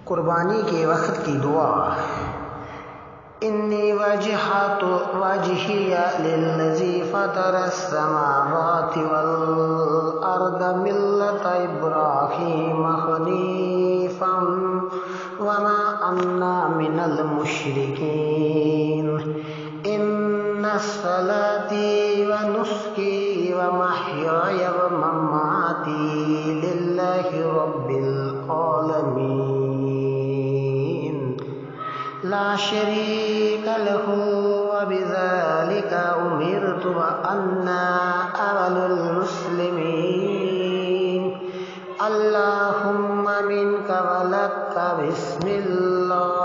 कुर्बानी के वक्त की दुआ। इन्नी वजहतु वजहिया लिल्लज़ी फ़तरस्समावाति वल अर्द मिल्लता इब्राहीम हनीफ़न वमा अन्ना मिनल मुशरिकीन। इन्ना सलाती व नुस्की व महयाय व ममाती लिल्लाहि रब्बिल आलमीन ला शरीका लहू व बिज़ालिका उमिरतु व अन्ना अव्वलुल मुस्लिमीन। अल्लाहुम्मा मिनका व लका बिस्मिल्लाह